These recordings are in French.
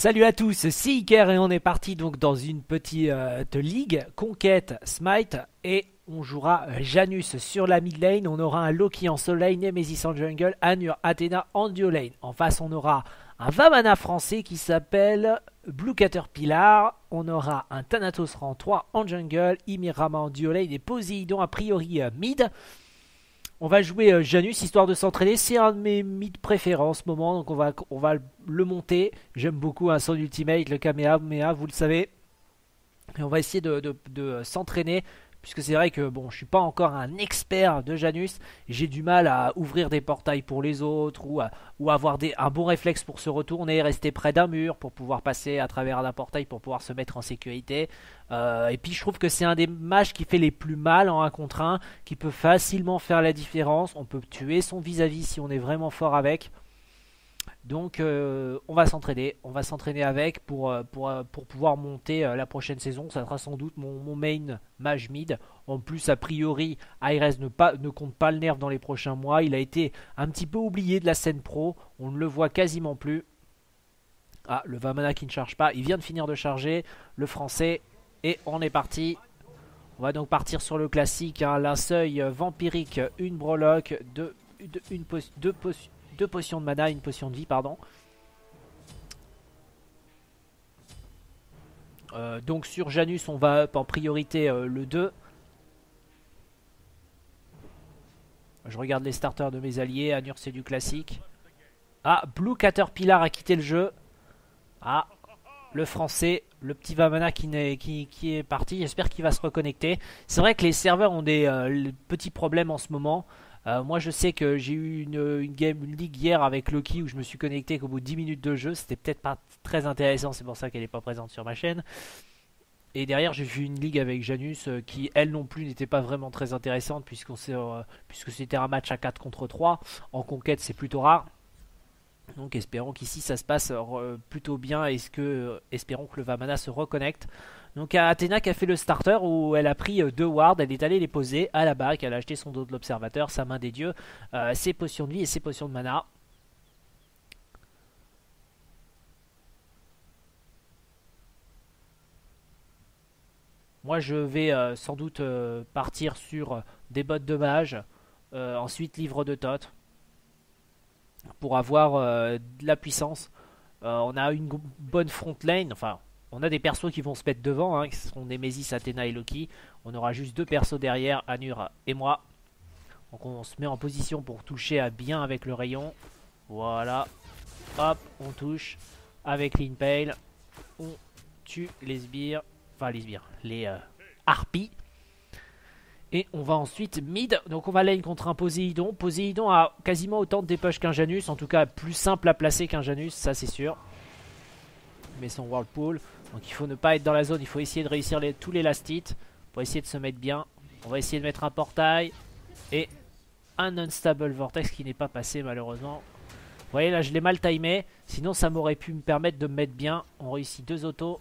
Salut à tous, c'est Iker et on est parti donc dans une petite ligue, Conquête, Smite, et on jouera Janus sur la mid lane, on aura un Loki en sol lane, Nemesis en jungle, Anur, Athena en duo lane. En face on aura un Vamana français qui s'appelle Blue Caterpillar, on aura un Thanatos rang 3 en jungle, Ymir Rama en duo lane et Poséidon a priori mid. On va jouer Janus histoire de s'entraîner. C'est un de mes mid préférés en ce moment. Donc on va le monter. J'aime beaucoup son ultimate, le Kamehameha, vous le savez. Et on va essayer de s'entraîner. Puisque c'est vrai que bon, je suis pas encore un expert de Janus. J'ai du mal à ouvrir des portails pour les autres. Ou avoir un bon réflexe pour se retourner. Rester près d'un mur pour pouvoir passer à travers un portail pour pouvoir se mettre en sécurité. Et puis je trouve que c'est un des mages qui fait les plus mal en 1 contre 1. Qui peut facilement faire la différence. On peut tuer son vis-à-vis si on est vraiment fort avec. Donc on va s'entraîner avec pour pouvoir monter la prochaine saison. Ça sera sans doute mon main mage mid. En plus a priori Ares ne compte pas le nerf dans les prochains mois. Il a été un petit peu oublié de la scène pro. On ne le voit quasiment plus. Ah, le Vamana qui ne charge pas. Il vient de finir de charger le français. Et on est parti. On va donc partir sur le classique. Un seuil vampirique, une breloque, deux potions de mana, une potion de vie, pardon. Donc sur Janus, on va up en priorité le 2. Je regarde les starters de mes alliés. Anur, c'est du classique. Ah, Blue Caterpillar a quitté le jeu. Ah, le français, le petit Vamana qui est parti. J'espère qu'il va se reconnecter. C'est vrai que les serveurs ont des petits problèmes en ce moment. Moi je sais que j'ai eu une ligue hier avec Loki où je me suis connecté qu'au bout de 10 minutes de jeu. C'était peut-être pas très intéressant, c'est pour ça qu'elle n'est pas présente sur ma chaîne. Et derrière j'ai vu une ligue avec Janus qui elle non plus n'était pas vraiment très intéressante puisque c'était un match à 4 contre 3. En conquête c'est plutôt rare. Donc espérons qu'ici ça se passe plutôt bien et espérons que le Vamana se reconnecte. Donc Athéna qui a fait le starter où elle a pris 2 wards, elle est allée les poser à la back, elle a acheté son dos de l'observateur, sa main des dieux, ses potions de vie et ses potions de mana. Moi je vais sans doute partir sur des bottes de mage, ensuite livre de Thoth, pour avoir de la puissance. On a une bonne front lane, enfin on a des persos qui vont se mettre devant, qui seront Nemesis, Athena et Loki. On aura juste 2 persos derrière, Anur et moi. Donc on se met en position pour toucher bien avec le rayon. Voilà, hop, on touche avec l'Impale. On tue les sbires, les harpies. Et on va ensuite mid, donc on va lane contre un Poséidon. Poséidon a quasiment autant de dépêche qu'un Janus, en tout cas plus simple à placer qu'un Janus, ça c'est sûr. Il met son Whirlpool, donc il faut ne pas être dans la zone, il faut essayer de réussir tous les last hits pour essayer de se mettre bien. On va essayer de mettre un portail et un Unstable Vortex qui n'est pas passé malheureusement. Vous voyez là je l'ai mal timé, sinon ça m'aurait pu me permettre de me mettre bien. On réussit 2 autos.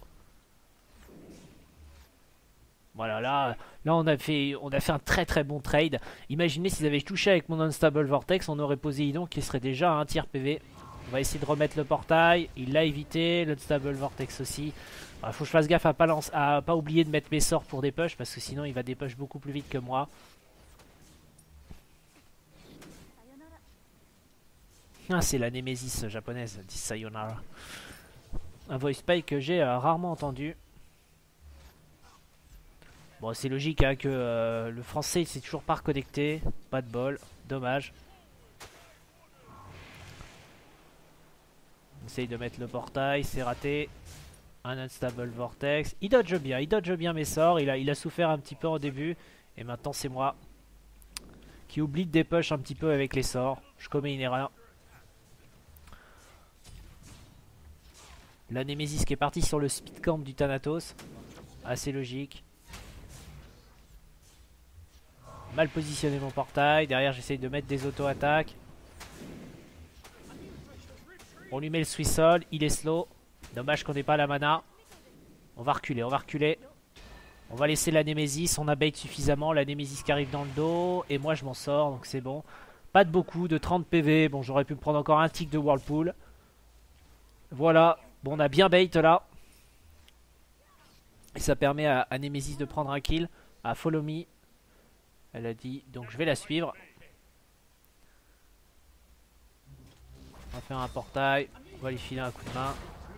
Voilà, là on a fait un très très bon trade. Imaginez s'ils avaient touché avec mon Unstable Vortex, on aurait Poséidon qui serait déjà à un tiers PV. On va essayer de remettre le portail. Il l'a évité, l'Unstable Vortex aussi. Il faut que je fasse gaffe à pas oublier de mettre mes sorts pour des push, parce que sinon il va des push beaucoup plus vite que moi. Ah, c'est la Nemesis japonaise, dit Sayonara. Un voice spike que j'ai rarement entendu. Bon, c'est logique que le français il s'est toujours pas reconnecté. Pas de bol, dommage. On essaye de mettre le portail, c'est raté. Un Unstable Vortex. Il dodge bien mes sorts. Il a souffert un petit peu au début. Et maintenant c'est moi qui oublie de dépush un petit peu avec les sorts. Je commets une erreur. La Nemesis qui est partie sur le speed camp du Thanatos. Assez logique. Mal positionné mon portail. Derrière j'essaye de mettre des auto-attaques. On lui met le Swissol. Il est slow. Dommage qu'on n'ait pas la mana. On va reculer. On va laisser la Nemesis. On a bait suffisamment. La Nemesis qui arrive dans le dos. Et moi je m'en sors. Donc c'est bon. Pas de beaucoup. De 30 PV. Bon, j'aurais pu me prendre encore un tick de Whirlpool. Voilà. Bon, on a bien bait là. Et ça permet à Nemesis de prendre un kill. À Follow Me. Elle a dit, donc je vais la suivre. On va faire un portail. On va lui filer un coup de main.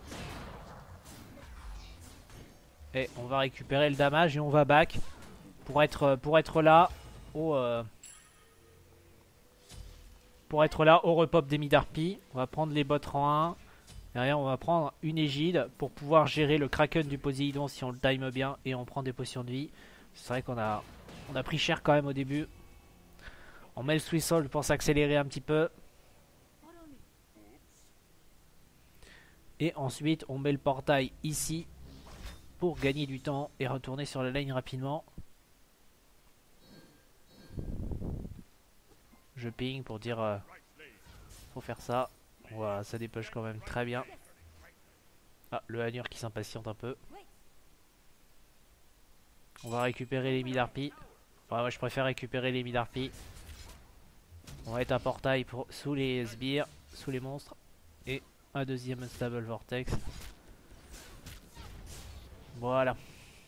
Et on va récupérer le damage et on va back. Pour être là au... pour être là au repop des mid-harpies. On va prendre les bots rang 1. Derrière on va prendre une égide pour pouvoir gérer le Kraken du Poséidon si on le time bien. Et on prend des potions de vie. C'est vrai qu'on a pris cher quand même au début. On met le Swissold pour s'accélérer un petit peu. Et ensuite on met le portail ici. Pour gagner du temps et retourner sur la lane rapidement. Je ping pour dire faut faire ça. Voilà, ça dépush quand même très bien. Ah, le Hanur qui s'impatiente un peu. On va récupérer les mid-harpies. Enfin, moi je préfère récupérer les mid-harpies. On va mettre un portail sous les sbires, sous les monstres. Et un deuxième Unstable Vortex. Voilà.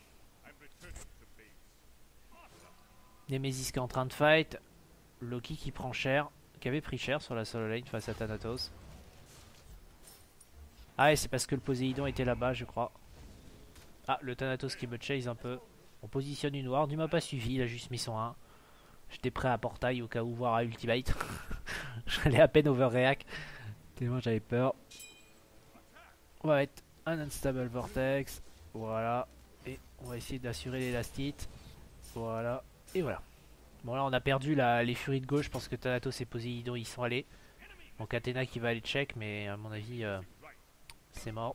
Nemesis qui est en train de fight. Loki qui prend cher. Qui avait pris cher sur la solo lane face à Thanatos. Ah et c'est parce que le Poséidon était là-bas je crois. Ah le Thanatos qui me chase un peu. On positionne une ward. Il m'a pas suivi. Il a juste mis son 1. J'étais prêt à portail au cas où voir à ultimate. J'allais à peine overreact. Tellement j'avais peur. On va mettre un Unstable Vortex. Voilà. Et on va essayer d'assurer l'élastite. Voilà. Et voilà. Bon là on a perdu les furies de gauche. Je pense que Thanatos et Poséidon ils sont allés. Donc Athéna qui va aller check. Mais à mon avis c'est mort.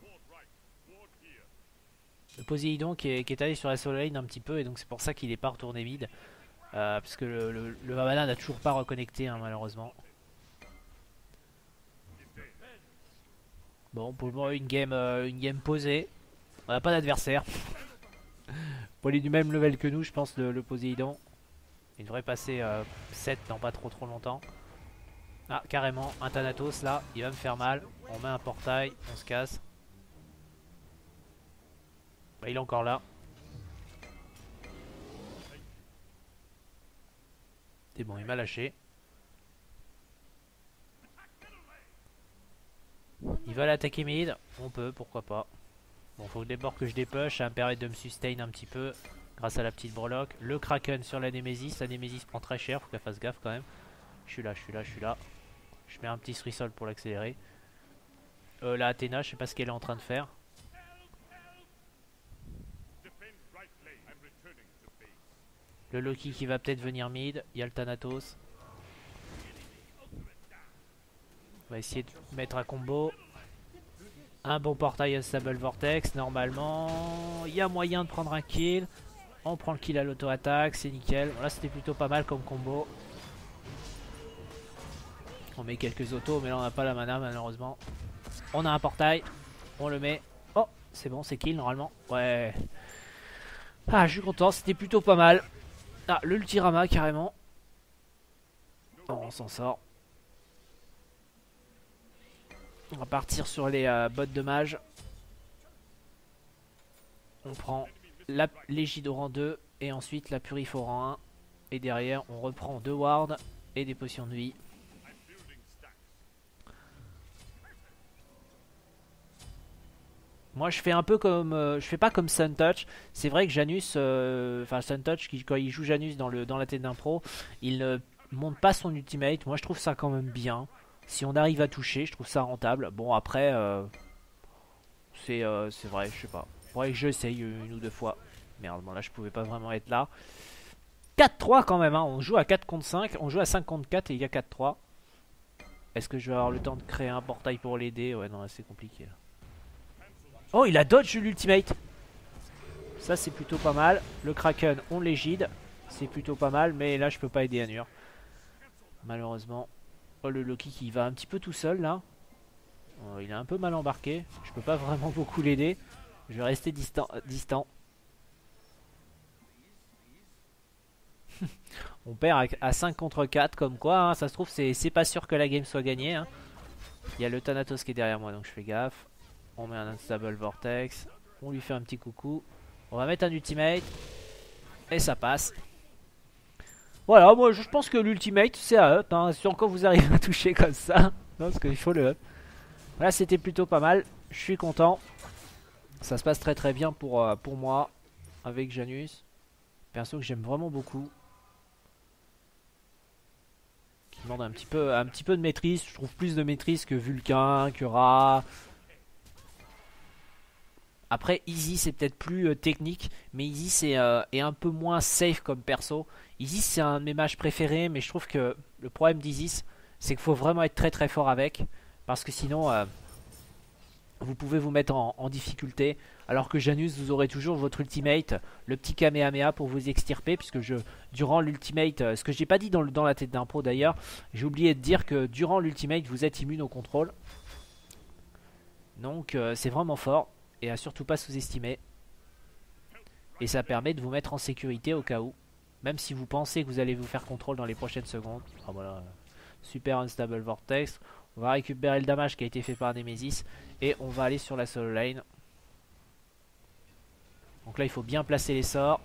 Le Poséidon qui est allé sur la solo lane un petit peu. Et donc c'est pour ça qu'il n'est pas retourné mid. Parce que le Vamana n'a toujours pas reconnecté hein, malheureusement. Bon pour le moment une game posée. On n'a pas d'adversaire. Pour il est du même level que nous je pense le Poséidon. Il devrait passer 7 dans pas trop longtemps. Ah carrément un Thanatos là. Il va me faire mal. On met un portail. On se casse. Bah, il est encore là. C'est bon il m'a lâché. Il va l'attaquer mid. On peut pourquoi pas. Bon faut d'abord que je dépush. Ça va me permettre de me sustain un petit peu. Grâce à la petite breloque. Le Kraken sur la Nemesis. La Nemesis prend très cher. Faut qu'elle fasse gaffe quand même. Je suis là. Je mets un petit Srisol pour l'accélérer. La Athéna, je sais pas ce qu'elle est en train de faire. Le Loki qui va peut-être venir mid. Il y a le Thanatos. On va essayer de mettre un combo. Un bon portail Unstable Vortex. Normalement, il y a moyen de prendre un kill. On prend le kill à l'auto-attaque. C'est nickel. Là, c'était plutôt pas mal comme combo. On met quelques autos, mais là, on n'a pas la mana malheureusement. On a un portail. On le met. Oh, c'est bon, c'est kill normalement. Ouais. Ah, je suis content. C'était plutôt pas mal. Ah, l'ultirama carrément. Oh, on s'en sort. On va partir sur les bots de mage. On prend l'égide au rang 2 et ensuite la purif au rang 1. Et derrière, on reprend 2 wards et des potions de vie. Moi je fais un peu comme je fais pas comme Suntouch. C'est vrai que Janus enfin Suntouch quand il joue Janus dans la tête d'un pro, il ne monte pas son ultimate. Moi je trouve ça quand même bien. Si on arrive à toucher, je trouve ça rentable. Bon après c'est vrai, je sais pas. Faudrait que j'essaye une ou deux fois. Merde, bon là je pouvais pas vraiment être là. 4-3 quand même hein. On joue à 4 contre 5, on joue à 5 contre 4 et il y a 4-3. Est-ce que je vais avoir le temps de créer un portail pour l'aider? Ouais non là c'est compliqué là. Oh il a dodge l'ultimate. Ça c'est plutôt pas mal. Le Kraken on l'égide. C'est plutôt pas mal. Mais là je peux pas aider Hanur. Malheureusement. Oh le Loki qui va un petit peu tout seul là. Oh, il est un peu mal embarqué. Je peux pas vraiment beaucoup l'aider. Je vais rester distant. On perd à 5 contre 4 comme quoi hein. Ça se trouve c'est pas sûr que la game soit gagnée hein. Il y a le Thanatos qui est derrière moi donc je fais gaffe. On met un Unstable Vortex. On lui fait un petit coucou. On va mettre un ultimate. Et ça passe. Voilà, moi je pense que l'ultimate c'est à up. Hein. Si encore vous arrivez à toucher comme ça. Non, parce qu'il faut le up. Voilà, c'était plutôt pas mal. Je suis content. Ça se passe très très bien pour moi. Avec Janus. Perso que j'aime vraiment beaucoup. Qui demande un petit peu de maîtrise. Je trouve plus de maîtrise que Vulcain, que Ra. Après, Easy c'est peut-être plus technique, mais Easy est un peu moins safe comme perso. Easy c'est un de mes mages préférés, mais je trouve que le problème d'Easy c'est qu'il faut vraiment être très très fort avec, parce que sinon vous pouvez vous mettre en difficulté. Alors que Janus, vous aurez toujours votre ultimate, le petit Kamehameha pour vous extirper, puisque durant l'ultimate, ce que j'ai pas dit dans la tête d'un pro d'ailleurs, j'ai oublié de dire que durant l'ultimate vous êtes immune au contrôle. Donc c'est vraiment fort. Et à surtout pas sous-estimer. Et ça permet de vous mettre en sécurité au cas où. Même si vous pensez que vous allez vous faire contrôle dans les prochaines secondes. Ah voilà. Super Unstable Vortex. On va récupérer le damage qui a été fait par Nemesis. Et on va aller sur la solo lane. Donc là il faut bien placer les sorts.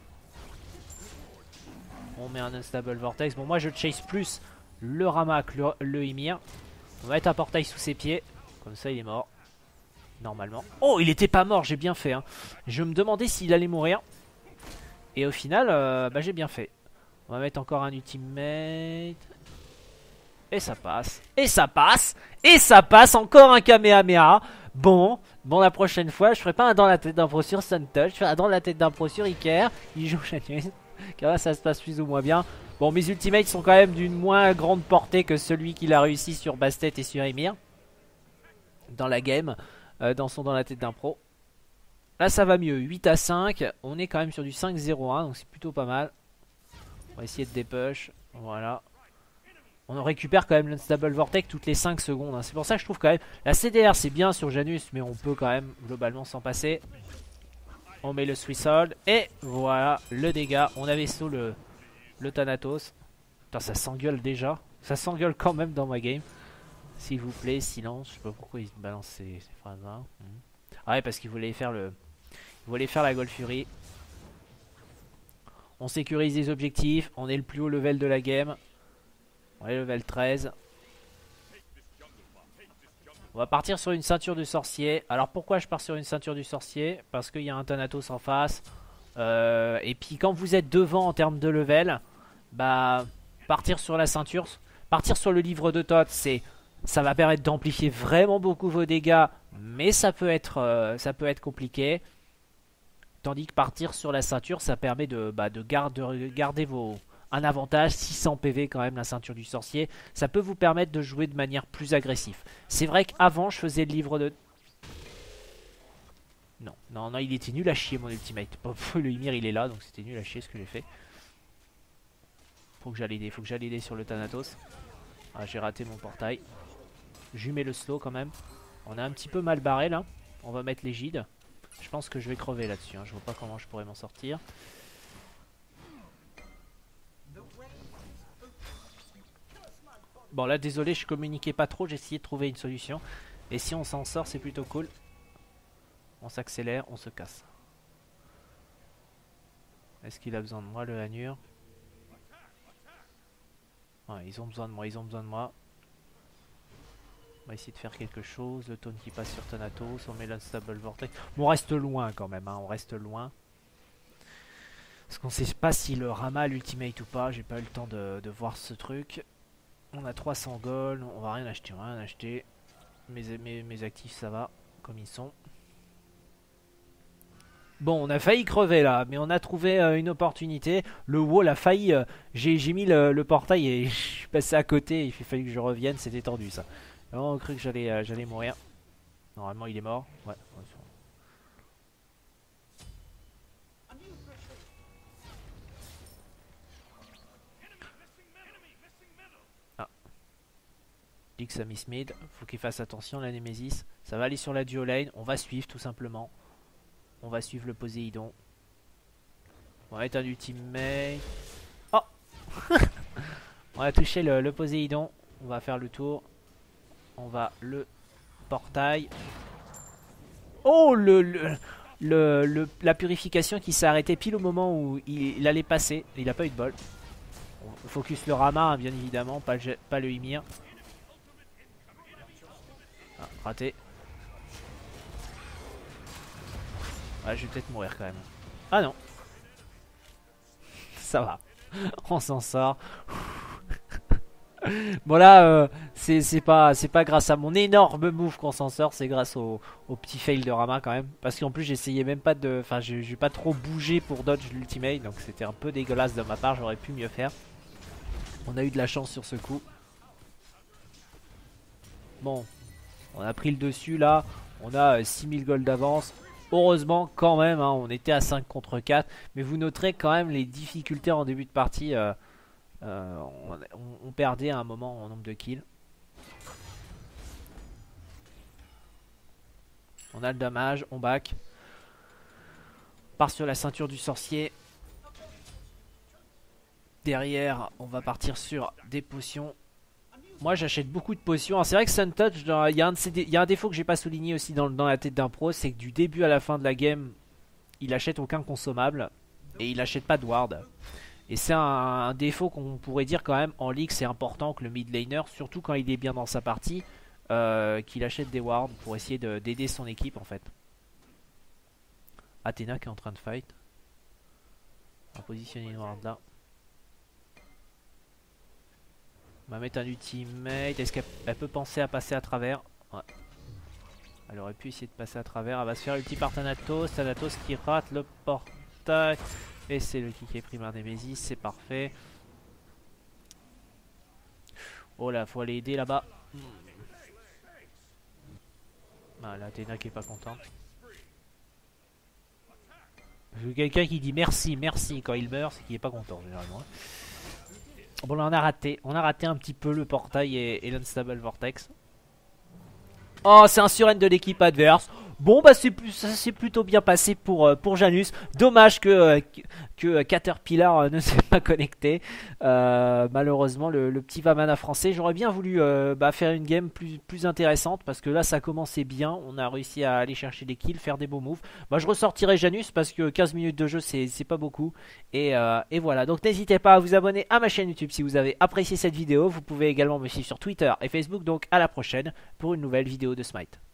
On met un Unstable Vortex. Bon moi je chase plus le Ramak, le Ymir. On va mettre un portail sous ses pieds. Comme ça il est mort. Normalement. Oh, il était pas mort, j'ai bien fait. Hein. Je me demandais s'il allait mourir. Et au final, bah, j'ai bien fait. On va mettre encore un ultimate. Et ça passe. Et ça passe. Et ça passe. Encore un Kamehameha. Bon, la prochaine fois, je ferai pas un dans la tête d'un pro sur Suntouch. Je ferai un dans la tête d'un pro sur Iker. Il joue Janus. Car là, ça se passe plus ou moins bien. Bon, mes ultimates sont quand même d'une moins grande portée que celui qu'il a réussi sur Bastet et sur Ymir. Dans la game. Dans la tête d'un pro. Là ça va mieux, 8 à 5. On est quand même sur du 5-0-1, donc c'est plutôt pas mal. On va essayer de dépush. Voilà. On récupère quand même l'Unstable Vortex toutes les 5 secondes. Hein. C'est pour ça que je trouve quand même... La CDR c'est bien sur Janus, mais on peut quand même globalement s'en passer. On met le Swiss Hold. Et voilà, le dégât. On avait saut le Thanatos. Putain, ça s'engueule déjà. Ça s'engueule quand même dans ma game. S'il vous plaît, silence. Je sais pas pourquoi il balance ces phrases là. Ah ouais, parce qu'il voulait faire la Gold Fury. On sécurise les objectifs. On est le plus haut level de la game. On est level 13. On va partir sur une ceinture du sorcier. Alors pourquoi je pars sur une ceinture du sorcier? Parce qu'il y a un Thanatos en face. Et puis quand vous êtes devant en termes de level, bah partir sur la ceinture, partir sur le livre de Thoth, ça va permettre d'amplifier vraiment beaucoup vos dégâts, mais ça peut être compliqué. Tandis que partir sur la ceinture, ça permet de garder un avantage, 600 PV quand même la ceinture du sorcier. Ça peut vous permettre de jouer de manière plus agressive. C'est vrai qu'avant je faisais le livre de... Non, il était nul à chier mon ultimate. Le Ymir il est là, donc c'était nul à chier ce que j'ai fait. Faut que j'aille aider sur le Thanatos. Ah, j'ai raté mon portail. Je lui mets le slow quand même. On a un petit peu mal barré là. On va mettre l'égide. Je pense que je vais crever là-dessus. Hein. Je vois pas comment je pourrais m'en sortir. Bon là désolé, je communiquais pas trop. J'ai essayé de trouver une solution. Et si on s'en sort, c'est plutôt cool. On s'accélère, on se casse. Est-ce qu'il a besoin de moi le Hanur? Ouais, ils ont besoin de moi. On va essayer de faire quelque chose. Le taunt qui passe sur Thanatos. On met l'Unstable Vortex. Bon, on reste loin quand même. Hein. On reste loin. Parce qu'on sait pas si le Rama l'ultimate ou pas. J'ai pas eu le temps de voir ce truc. On a 300 gold. On va rien acheter. Mes actifs ça va. Comme ils sont. Bon, on a failli crever là, mais on a trouvé une opportunité. Le wall a failli... j'ai mis le portail et je suis passé à côté. Il fallait que je revienne, c'était tendu ça. On a cru que j'allais mourir. Normalement il est mort. Ouais. Ah. Dix a miss mid. Faut qu'il fasse attention la Nemesis. Ça va aller sur la duo lane. On va suivre tout simplement. On va suivre le Poséidon. On va mettre un ultimate. Oh. On va toucher le Poséidon. On va faire le tour. On va le portail. Oh, la purification qui s'est arrêtée pile au moment où il allait passer. Il a pas eu de bol. On focus le Rama, hein, bien évidemment, pas le Ymir. Ah, raté. Ouais, je vais peut-être mourir quand même. Ah non. Ça va. On s'en sort. Bon là, c'est pas grâce à mon énorme move qu'on s'en sort, c'est grâce au petit fail de Rama quand même. Parce qu'en plus j'essayais même pas de... Enfin j'ai pas trop bougé pour dodge l'ultimate, donc c'était un peu dégueulasse de ma part, j'aurais pu mieux faire. On a eu de la chance sur ce coup. Bon, on a pris le dessus là, on a 6000 gold d'avance. Heureusement quand même, hein, on était à 5 contre 4. Mais vous noterez quand même les difficultés en début de partie. On perdait à un moment en nombre de kills. On a le dommage, on back. On part sur la ceinture du sorcier. Derrière, on va partir sur des potions. Moi j'achète beaucoup de potions. C'est vrai que Suntouch, il y a un défaut que j'ai pas souligné aussi dans la tête d'un pro, c'est que du début à la fin de la game, il achète aucun consommable et il achète pas de ward. Et c'est un défaut qu'on pourrait dire quand même en ligue, c'est important que le mid laner, surtout quand il est bien dans sa partie, qu'il achète des wards pour essayer d'aider son équipe en fait. Athéna qui est en train de fight. On va positionner une ward là. On va mettre un ultimate. Est-ce qu'elle peut penser à passer à travers? Ouais. Elle aurait pu essayer de passer à travers. Elle va se faire ulti par Thanatos. Thanatos qui rate le portail. Et c'est le kick est pris par Nemesis. C'est parfait. Oh là, faut aller aider là-bas. Ah, là, Athéna qui est pas contente. Quelqu'un qui dit merci, merci quand il meurt, c'est qu'il est pas content généralement. Bon là on a raté un petit peu le portail et l'unstable vortex. Oh c'est un surrend de l'équipe adverse. Bon bah ça s'est plutôt bien passé pour Janus. Dommage que Caterpillar ne s'est pas connecté. Malheureusement le petit Vamana français. J'aurais bien voulu faire une game plus intéressante parce que là ça commençait bien. On a réussi à aller chercher des kills, faire des beaux moves. Bah, je ressortirai Janus parce que 15 minutes de jeu c'est pas beaucoup. Et voilà, donc n'hésitez pas à vous abonner à ma chaîne YouTube si vous avez apprécié cette vidéo. Vous pouvez également me suivre sur Twitter et Facebook. Donc à la prochaine pour une nouvelle vidéo de Smite.